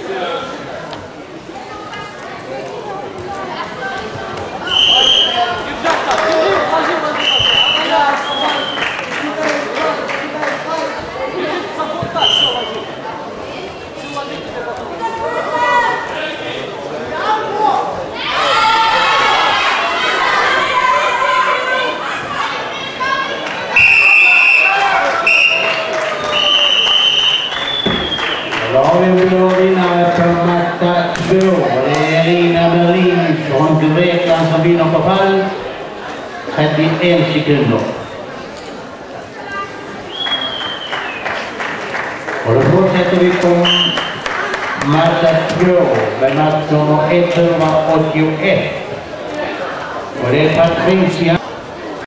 Från Grekland som vinner på fall 31 sekunder. Och då fortsätter vi på matta 2 med match nummer 181. Och det är Patricia